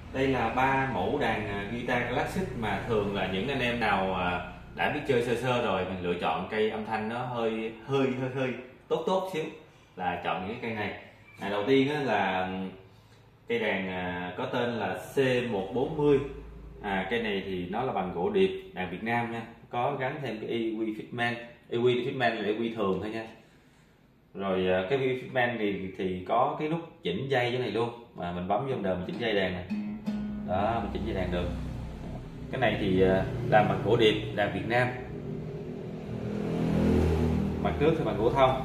Đây là ba mẫu đàn guitar classic mà thường là những anh em nào đã biết chơi sơ sơ rồi mình lựa chọn cây âm thanh nó hơi tốt tốt xíu là chọn những cái cây này. Đầu tiên là cây đàn có tên là C140. Cây này thì nó là bằng gỗ điệp, đàn Việt Nam nha, có gắn thêm cái EQ Fitman. EQ Fitman là EQ thường thôi nha. Rồi cái EQ Fitman thì có cái nút chỉnh dây chỗ này luôn, mà mình bấm vô đờn mình chỉnh dây đàn này. Đó, mình chỉnh dây đàn được. Cái này thì làm bằng gỗ điệp, đàn Việt Nam. Mặt trước thì bằng gỗ thông.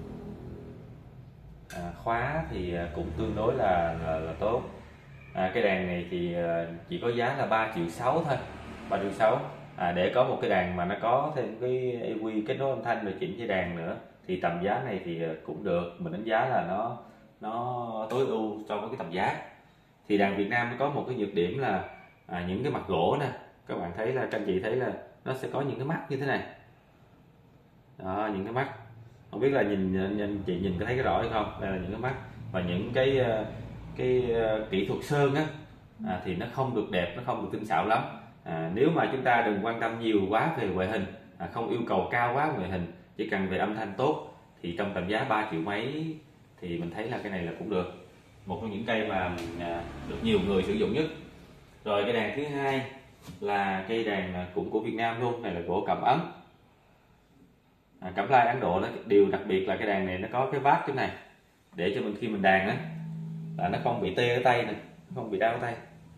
Khóa thì cũng tương đối là tốt. Cái đàn này thì chỉ có giá là 3,6 triệu thôi, 3,6 triệu. Để có một cái đàn mà nó có thêm cái EQ kết nối âm thanh rồi chỉnh dây đàn nữa thì tầm giá này thì cũng được, mình đánh giá là nó tối ưu so với cái tầm giá. Thì đàn Việt Nam nó có một cái nhược điểm là những cái mặt gỗ nè, các bạn thấy là, các anh chị thấy là nó sẽ có những cái mắt như thế này. Đó, những cái mắt, không biết là nhìn chị nhìn có thấy cái rõ hay không. Đây là những cái mắt và những cái kỹ thuật sơn á, thì nó không được đẹp, nó không được tinh xảo lắm. Nếu mà chúng ta đừng quan tâm nhiều quá về ngoại hình, không yêu cầu cao quá ngoại hình, chỉ cần về âm thanh tốt thì trong tầm giá 3 triệu mấy thì mình thấy là cái này là cũng được, một trong những cây mà được nhiều người sử dụng nhất. Rồi cái đàn thứ hai là cây đàn cũng của Việt Nam luôn, này là gỗ Cẩm Ấn, Cẩm Lai Ấn Độ. Nó điều đặc biệt là cái đàn này nó có cái vát chỗ này để cho mình khi mình đàn á là nó không bị tê ở tay nè, không bị đau tay.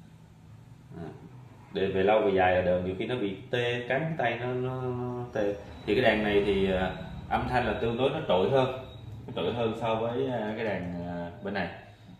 Để về lâu về dài là đờn nhiều khi nó bị tê, cắn cái tay nó tê. Thì cái đàn này thì âm thanh là tương đối nó trội hơn so với cái đàn bên này.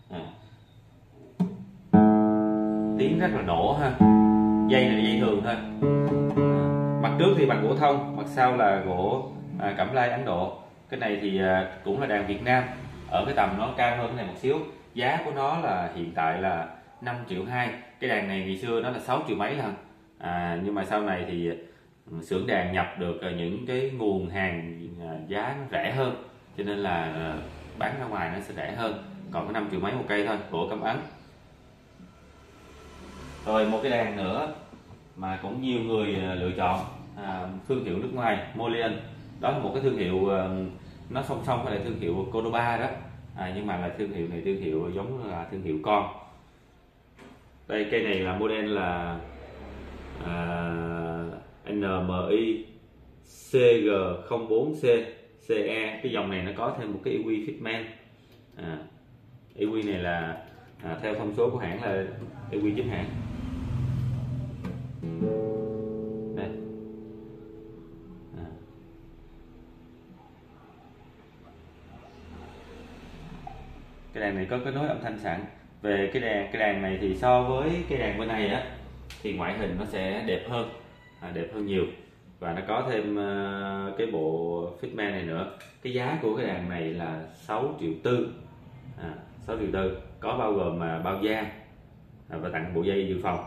Tiếng rất là nổ ha. Dây này là dây thường thôi. Mặt trước thì bằng gỗ thông, mặt sau là gỗ Cẩm Lai Ấn Độ. Cái này thì cũng là đàn Việt Nam, ở cái tầm nó cao hơn cái này một xíu. Giá của nó là hiện tại là 5,2 triệu. Cái đàn này ngày xưa nó là 6 triệu mấy lần, nhưng mà sau này thì xưởng đàn nhập được những cái nguồn hàng giá nó rẻ hơn, cho nên là bán ra ngoài nó sẽ rẻ hơn. Còn có 5 triệu mấy một cây thôi, gỗ Cẩm Ấn. Rồi một cái đàn nữa mà cũng nhiều người lựa chọn, thương hiệu nước ngoài Molian. Đó là một cái thương hiệu nó song song với lại thương hiệu Cordoba đó, nhưng mà là thương hiệu này thương hiệu giống là thương hiệu con. Đây, cây này là model là NMI CG04C CE. Cái dòng này nó có thêm một cái EQ Fitman. EQ này là theo thông số của hãng là EQ chính hãng. Đây. Cái đàn này có kết nối âm thanh sẵn. Về cái đàn này thì so với cái đàn bên này á thì ngoại hình nó sẽ đẹp hơn nhiều, và nó có thêm cái bộ Fitman này nữa. Cái giá của cái đàn này là 6,4 triệu. 6,4 triệu có bao gồm bao da và tặng bộ dây dự phòng.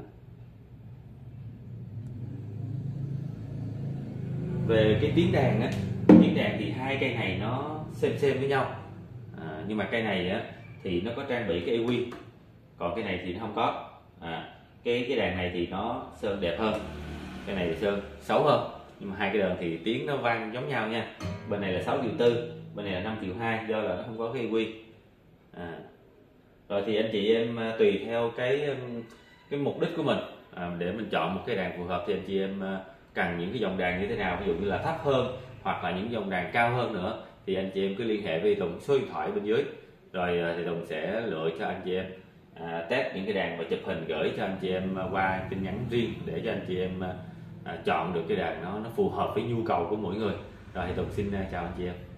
Về cái tiếng đàn á, thì hai cây này nó xem với nhau, nhưng mà cây này á thì nó có trang bị cái EQ, còn cái này thì nó không có. Cái đàn này thì nó sơn đẹp hơn, cái này thì sơn xấu hơn, nhưng mà hai cái đàn thì tiếng nó vang giống nhau nha. Bên này là 6,4 triệu, bên này là 5,2 triệu, do là nó không có cái EQ. Rồi thì anh chị em tùy theo cái mục đích của mình để mình chọn một cái đàn phù hợp. Thì anh chị em cần những cái dòng đàn như thế nào, ví dụ như là thấp hơn hoặc là những dòng đàn cao hơn nữa, thì anh chị em cứ liên hệ với Tùng số điện thoại bên dưới, rồi thì Tùng sẽ lựa cho anh chị em test những cái đàn và chụp hình gửi cho anh chị em qua tin nhắn riêng để cho anh chị em chọn được cái đàn nó phù hợp với nhu cầu của mỗi người. Rồi thì Tùng xin chào anh chị em.